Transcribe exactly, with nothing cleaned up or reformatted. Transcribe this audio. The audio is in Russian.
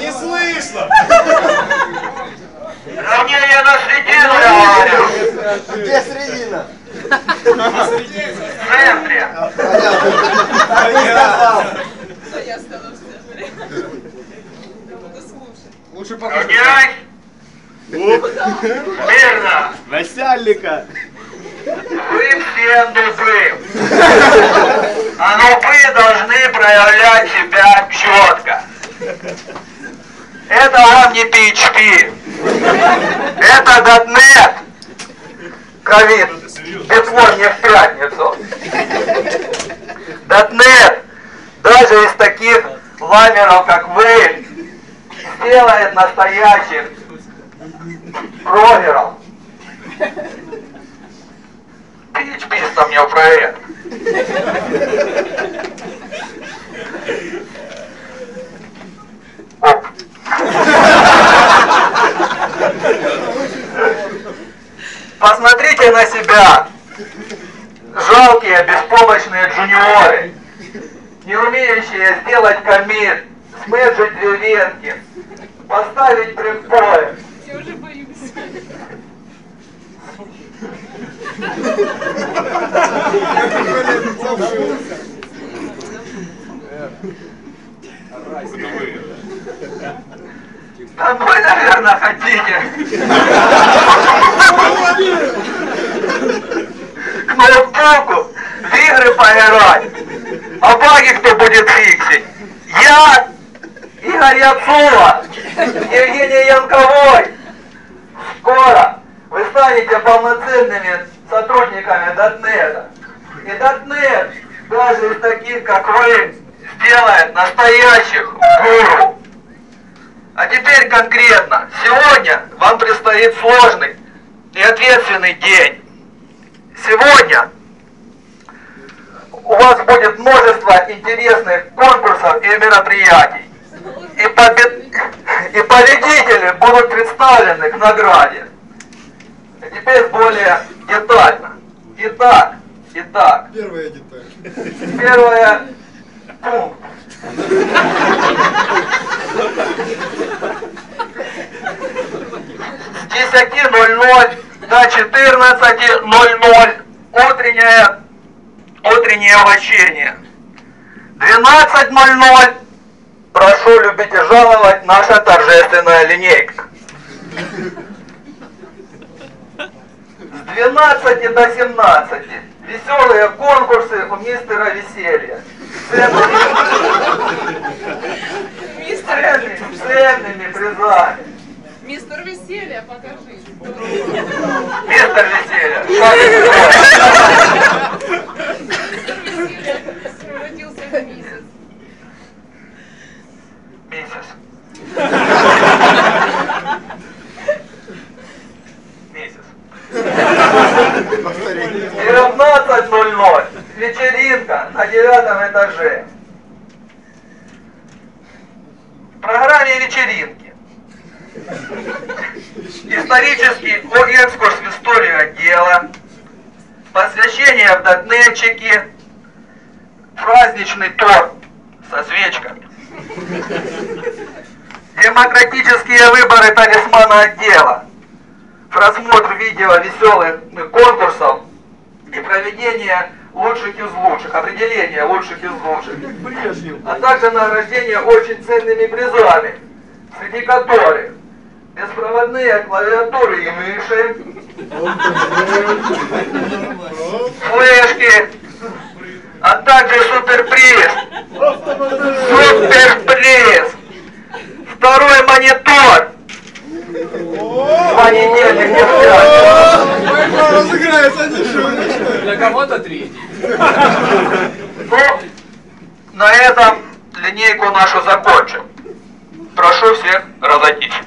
не слышно. Равнение на середину, я говорю. Где середина? В центре. А ты сказал. Я стану в центре. Я буду слушать. Лучше покажи. Равняй. Смирно. Насяльника. Вы все нубы. А нубы должны проявлять себя четко. Это вам не пи эйч пи. Это дот нет. Ковид. Битло не в пятницу. дот нет даже из таких ламеров, как вы, сделает настоящих прогеров. пи эйч пи там не в проект. Оп. Посмотрите на себя, жалкие, беспомощные джуниоры, не умеющие сделать коммит, смеджить две ветки, поставить брейкпоинт. Я уже боюсь. А вы, наверное, хотите к ноутбуку в игры поиграть, а баги кто будет фиксить? Я, Игорь Яцула, Евгений Янковой. Скоро вы станете полноценными сотрудниками дот нет. И дот нет даже из таких, как вы, сделает настоящих гуру. А теперь конкретно. Сегодня вам предстоит сложный и ответственный день. Сегодня у вас будет множество интересных конкурсов и мероприятий. И, побед... и победители будут представлены к награде. А теперь более детально. Итак, итак. Первая деталь. Первое. Пункт. С десяти ноль-ноль до четырнадцати ноль-ноль утреннее, утреннее вращение. двенадцать ноль-ноль прошу любить и жаловать наша торжественная линейка. С двенадцати до семнадцати веселые конкурсы у мистера Веселья. Ценными, ценными призами. Мистер Веселья, покажи. Мистер Веселья. Мистер Веселья превратился в миссис. Месяц. Месяц. девятнадцать ноль-ноль. Вечеринка на девятом этаже. В программе вечеринки. Исторический экскурс в историю отдела. Посвящение в дотнетчики. Праздничный торт со свечками. Демократические выборы талисмана отдела. Просмотр видео веселых конкурсов и проведение лучших из лучших, определение лучших из лучших, а также награждение очень ценными призами, среди которых беспроводные клавиатуры и мыши, флешки, а также суперприз, суперприз, второй монитор. Понедельник не взять. Разыграется, не шутишь. Для кого-то третий. Ну, на этом линейку нашу закончим. Прошу всех разойтись.